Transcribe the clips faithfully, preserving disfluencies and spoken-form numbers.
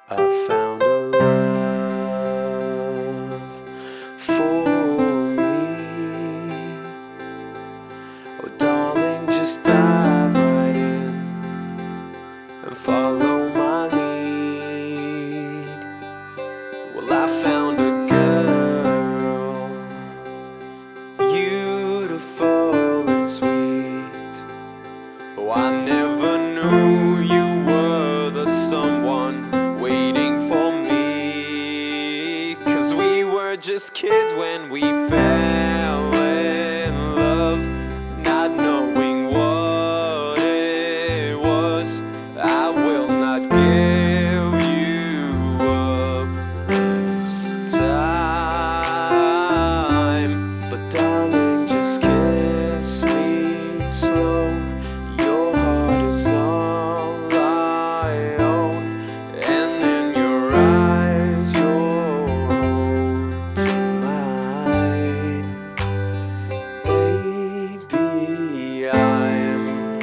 I found a love for me. Oh, darling, just dive right in and follow my lead. Well, I found a girl, beautiful and sweet. Oh, I never knew you were the someone waiting for me. 'Cause we were just kids when we fell in love, not knowing what it was. I will not give you up this time. But darling, just kiss me slow. Your heart is all I own, and in your eyes you're holding mine. Baby, I am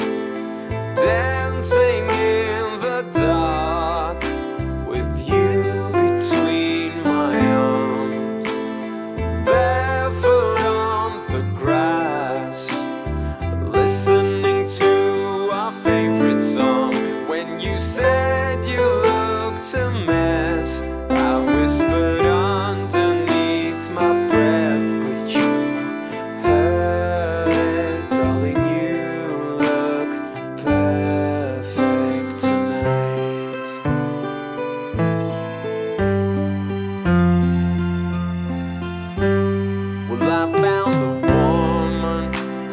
dancing in the dark with you between my arms, barefoot on the grass, listening to our favorite song. When you said you looked a mess, I whispered underneath my breath, but you heard it. Darling, you look perfect tonight. Well, I found the woman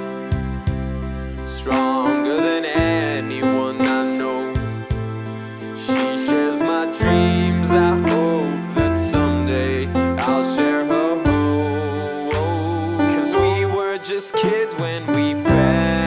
stronger than anyone I know. She shares my dreams. I hope that someday I'll share her hope. 'Cause we were just kids when we fell